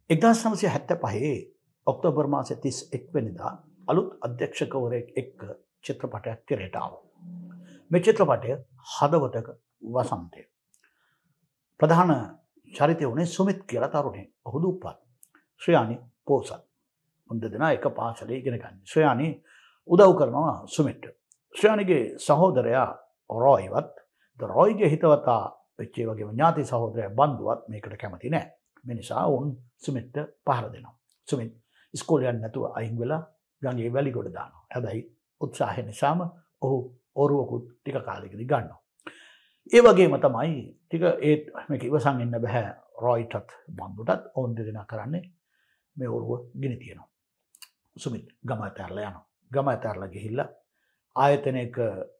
1975 October මාසේ 31 වෙනිදා අලුත් අධ්‍යක්ෂකවරයෙක් එක්ක චිත්‍රපටයක් තිරයට ආවා. මේ චිත්‍රපටය හදවතක වසන්තය. ප්‍රධාන චරිතය වුණේ සුමිත් කියලා තරුණයෙක්. ඔහු දුප්පත්. ශ්‍රයානි පෝසත්. උන් දෙදෙනා එක පාසලේ ඉගෙන ගන්න. ශ්‍රයානි උදව් කරනවා සුමිත්ට. ශ්‍රයානිගේ සහෝදරයා රොයිවත් රොයිගේ හිතවතා වෙච්ච ඒ වගේම ඥාති සහෝදරයා බන්දුවත් මේකට කැමති නැහැ. මේ නිසා උන් සුමිත්ට පහර දෙනවා. සුමිත් ඉස්කෝලේ යන්න නැතුව අයින් වෙලා ගඟේ වැලි ගොඩ දානවා. හැබැයි උත්සාහය නිසාම ඔහු ඔරුවකුත් ටික කාලෙකදී ගන්නවා. ඒ වගේම තමයි ටික ඒත් මේක ඉවසන් ඉන්න බෑ රොයිටත් බන්දුටත් ඔවුන් දෙදෙනා කරන්නේ මේ ඔරුව ගිනි තියනවා. සුමිත් ගම ඇතැරලා යනවා. ගම ඇතැරලා ගිහිල්ලා ආයතනයක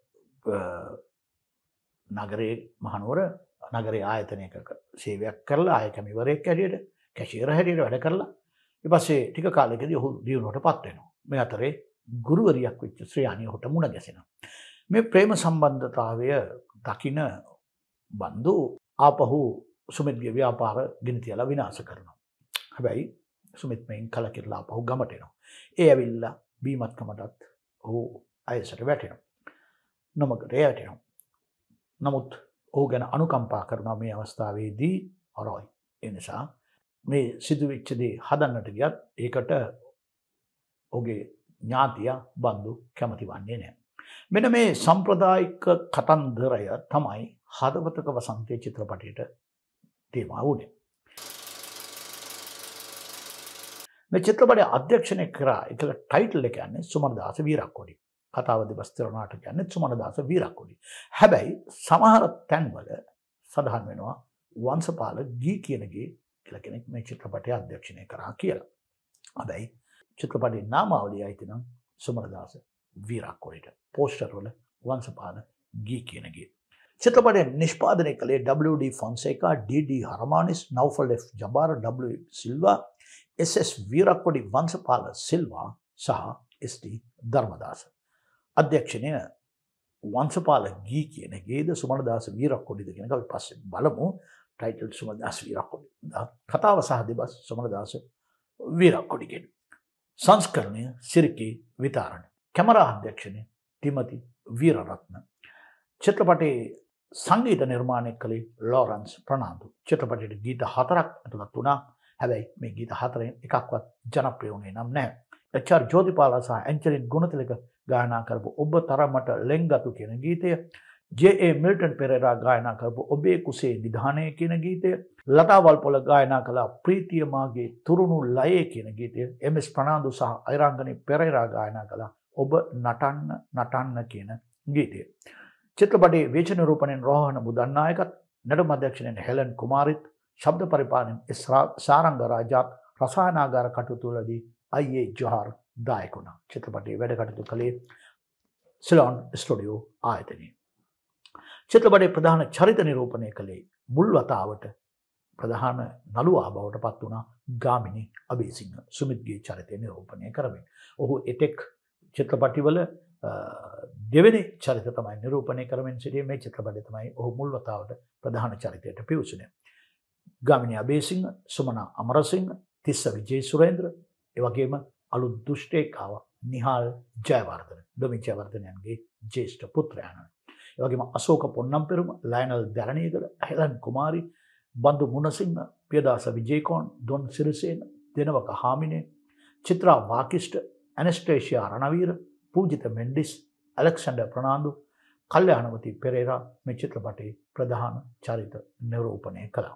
නගරයේ මහනුවර නගරයේ ආයතනයක සේවයක් කරලා ආය කැමිවරයෙක් හැටියට කැෂියර් හැටියට වැඩ කරලා ඊට පස්සේ ටික කාලෙකදී ඔහු දියුණුවටපත් වෙනවා. මේ අතරේ ගුරුවරියක් වෙච්ච ශ්‍රයානි ඔහුට මුණ ගැසෙනවා. මේ ප්‍රේම සම්බන්ධතාවය දකින බන්දු ආපහු සුමිත්ගේ ව්‍යාපාර ගිනි තියලා විනාශ කරනවා. හැබැයි සුමිත් මෙයින් කලකිරලා ආපහු ගමට එනවා. ඒ ඇවිල්ලා බීමත්කමටත් ඔහු අයසට වැටෙනවා. නමකට වැටෙනවා. නමුත් ඔහු ගැන අනුකම්පා කරනවා මේ අවස්ථාවේදී රොයි. ඒ නිසා මේ සිදුවෙච්ච දේ හදන්නට ගියත් ඒකට ඔහුගේ ඥාතියා බන්දු කැමති වන්නේ නැහැ. මෙන්න මේ සම්ප්‍රදායික කතන්දරය තමයි හදවතක වසන්තය චිත්‍රපටයට තේමා වුණේ. මේ චිත්‍රපටය අධ්‍යක්ෂණය කරා එකල ටයිටල් එක කියන්නේ සුමනදාස වීරක්කොඩි. කතාව දෙබස් තිර නාටක කියන්නේ සුමනදාස වීරක්කොඩි. හැබැයි සමහර තැන්වල සඳහන් වෙනවා වංශපාල ගී කියනගේ කියලා කෙනෙක් මේ චිත්‍රපටය අධ්‍යක්ෂණය කරා කියලා. හැබැයි චිත්‍රපටයේ නාමාවලිය අයිති නම් සුමනදාස වීරක්කොඩිට. පෝස්ටර් වල වංශපාල ගී කියනගේ. චිත්‍රපටය නිෂ්පාදනය කළේ WD Fonseka, DD හරමානිස්, නෞෆල් F ජබාර, W Silva, SS Weerakkody වංශපාල Silva සහ SD ධර්මදාස. අධ්‍යක්ෂණය වංශපාල ගී කියනගේද සුමනදාස වීරක්කොඩිද කියන එක අපි පස්සේ බලමු. ටයිටල් සුමනදාස වීරක්කොඩි. කතාව සහ දෙබස් සුමනදාස වීරක්කොඩිගෙන්. සංස්කරණය සිරිකී විතාරණ. කැමරා අධ්‍යක්ෂණය ටිමති වීරරත්න. චිත්‍රපටයේ සංගීත නිර්මාණය කළේ ලෝරන්ස් ප්‍රනාන්දු. චිත්‍රපටයේ ගීත 4ක් ඇතුළත් වුණා. හැබැයි මේ ගීත 4න් එකක්වත් ජනප්‍රිය වුණේ නම් නැහැ. HR ජෝතිපාල සහ ඇන්චරින් ගුණතිලක ගායනා කරපු ඔබ තරමට ලෙන්ගතු කියන ගීතය, JA මිල්ටන් පෙරේරා ගායනා කරපු ඔබේ කුසේ නිධානය කියන ගීතය, ලතා වල්පොල ගායනා කළ ප්‍රීතිය මාගේ තුරුණු ලයේ කියන ගීතය, MS ප්‍රනාන්දු සහ අයිරංගනී පෙරේරා ගායනා කළ ඔබ නටන්න නටන්න කියන ගීතය. චිත්‍රපටයේ වේච නිරූපණයෙන් රෝහණ බුදන්නායකත්, නඩුම අධ්‍යක්ෂණයෙන් හෙලන් කුමාරිත්, ශබ්ද පරිපාලනයෙන් සාරංග රාජාත්, රසායනාගාර කටයුතුවලදී අයියේ ජොහර් දායක වුණා. චිත්‍රපටයේ වැඩ කටයුතු කළේ සිලොන් ස්ටුඩියෝ ආයතනයේ. චිත්‍රපටයේ ප්‍රධාන චරිත නිරූපණය කළේ මුල් වතාවට ප්‍රධාන නළුවා බවට පත් වුණා ගාමිණී අබේසිංහ සුමිත්ගේ චරිතය නිරූපණය කරමින්. ඔහු එතෙක් චිත්‍රපටිවල දෙවෙනි චරිත තමයි නිරූපණය කරමින් සිටියේ. මේ චිත්‍රපටයේ තමයි ඔහු මුල් වතාවට ප්‍රධාන චරිතයට පිවිසුනේ. ගාමිණී අබේසිංහ, සුමනා අමරසිංහ, තිස්ස විජේසුරේන්ද්‍ර, ඒ වගේම අලුත් දුෂ්ටේකාව නිහාල් ජයවර්ධන, ඩොමි ජයවර්ධනයන්ගේ ජ්‍යෙෂ්ඨ පුත්‍රයාණන්. ඒ වගේම Ashoka Ponnamperuma, Lionel Deraniyagala, Helen Kumari, Bandu Munasinghe, Piyadasa Wijekoon, Don Sirisena, Denawaka Hamine, Chitra Wakishta, Anastasia Ranaweera, Poojitha Mendis, Alexander Fernando, Kalyanawathi Perera මේ චිත්‍රපටයේ ප්‍රධාන චරිත නිරූපණය කළා.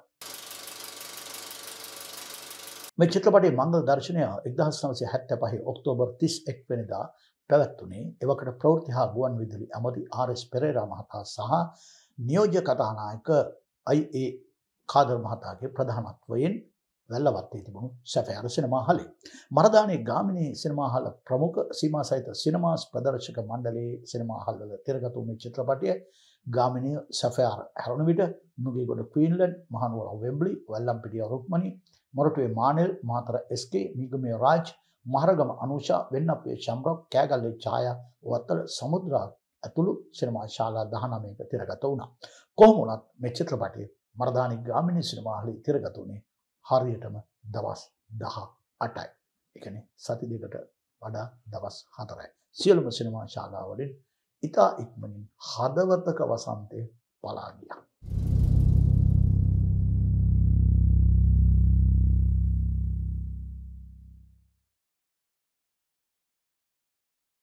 මේ චිත්‍රපටයේ මංගල දර්ශනය 1975 ඔක්තෝබර් 31 වෙනිදා පැවැත්වුණේ එවකට ප්‍රවෘත්ති හා ගුවන් විදුලි ඇමති RS පෙරේරා මහතා සහ නියෝජ්‍ය කතානායක IA කාදර් මහතාගේ ප්‍රධානත්වයෙන් වැල්ලවත්තේ තිබුණු සැෆෑර සිනමා හලේ. මරදානේ ගාමිණී සිනමා හල ප්‍රමුඛ සීමා සහිත සිනමාස් ප්‍රදර්ශක මණ්ඩලයේ සිනමා හල්වල තිරගත වූ මේ චිත්‍රපටය ගාමිණී සැෆෑර හැරුණ විට නුගේගොඩ ක්වීන්ලන්ඩ්, මහනුවර වෙම්බ්ලි, වැල්ලම්පිටිය රුක්මනි, මොරටුවේ මානෙල්, මාතර SK, මීගමේ රාජ්, මහරගම අනුෂා, වෙන්නප්පේ චම්රොක්, කෑගල්ලේ ඡායා, වත්තල සමුද්‍රා ඇතුළු සිනමා ශාලා 19ක තිරගත වුණා. කොහොම වුණත් මේ චිත්‍රපටයේ මරදානි ගාමිණී සිනමා හලේ තිරගත වුණේ හරියටම දවස් 18යි. ඒ කියන්නේ සති දෙකට වඩා දවස් 4යි. සියලුම සිනමා ශාලාවලින් ඉතා ඉක්මනින් හදවතක වසන්තය පලා ගියා.